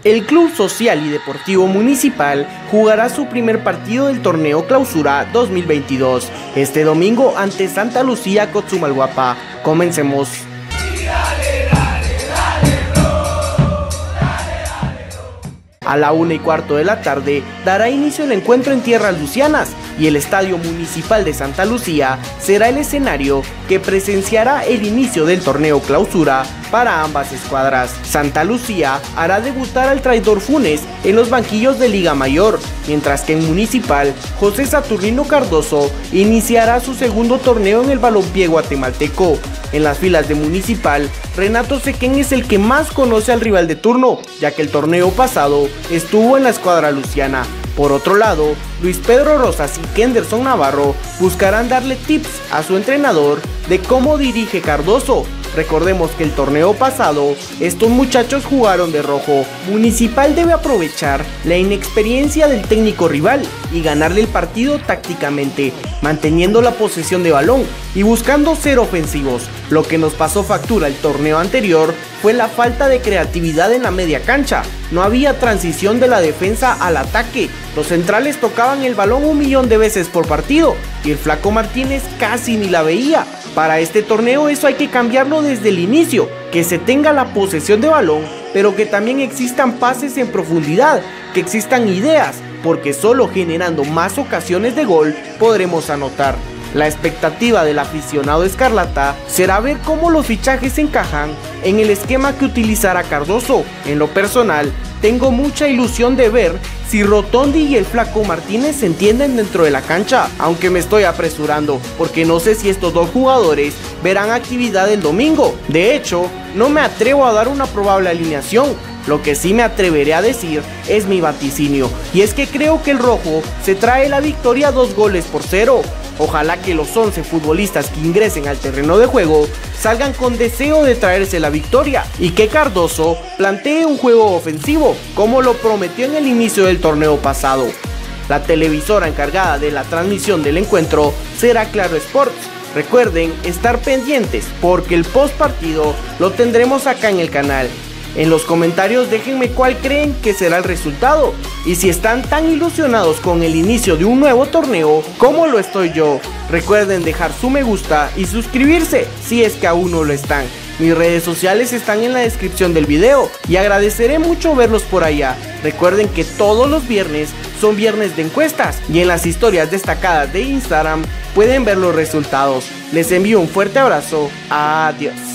El Club Social y Deportivo Municipal jugará su primer partido del torneo Clausura 2022 este domingo ante Santa Lucía Cotzumalguapa. Comencemos. A la 1:15 de la tarde dará inicio el encuentro en tierras lucianas y el Estadio Municipal de Santa Lucía será el escenario que presenciará el inicio del torneo Clausura para ambas escuadras. Santa Lucía hará debutar al traidor Funes en los banquillos de Liga Mayor, mientras que en Municipal, José Saturnino Cardoso iniciará su segundo torneo en el balompié guatemalteco. En las filas de Municipal, Renato Sequén es el que más conoce al rival de turno, ya que el torneo pasado estuvo en la escuadra luciana. Por otro lado, Luis Pedro Rosas y Kenderson Navarro buscarán darle tips a su entrenador de cómo dirige Cardoso. Recordemos que el torneo pasado, estos muchachos jugaron de rojo. Municipal debe aprovechar la inexperiencia del técnico rival y ganarle el partido tácticamente, manteniendo la posesión de balón y buscando ser ofensivos. Lo que nos pasó factura el torneo anterior fue la falta de creatividad en la media cancha. No había transición de la defensa al ataque. Los centrales tocaban el balón 1.000.000 de veces por partido y el Flaco Martínez casi ni la veía. Para este torneo eso hay que cambiarlo desde el inicio, que se tenga la posesión de balón, pero que también existan pases en profundidad, que existan ideas, porque solo generando más ocasiones de gol podremos anotar. La expectativa del aficionado escarlata será ver cómo los fichajes encajan en el esquema que utilizará Cardoso. En lo personal, tengo mucha ilusión de ver si Rotondi y el Flaco Martínez se entienden dentro de la cancha, aunque me estoy apresurando, porque no sé si estos dos jugadores verán actividad el domingo. De hecho, no me atrevo a dar una probable alineación. Lo que sí me atreveré a decir es mi vaticinio, y es que creo que el rojo se trae la victoria 2-0. Ojalá que los 11 futbolistas que ingresen al terreno de juego salgan con deseo de traerse la victoria y que Cardoso plantee un juego ofensivo, como lo prometió en el inicio del torneo pasado. La televisora encargada de la transmisión del encuentro será Claro Sports. Recuerden estar pendientes porque el post partido lo tendremos acá en el canal. En los comentarios déjenme cuál creen que será el resultado y si están tan ilusionados con el inicio de un nuevo torneo como lo estoy yo. Recuerden dejar su me gusta y suscribirse si es que aún no lo están. Mis redes sociales están en la descripción del video y agradeceré mucho verlos por allá. Recuerden que todos los viernes son viernes de encuestas y en las historias destacadas de Instagram pueden ver los resultados. Les envío un fuerte abrazo. Adiós.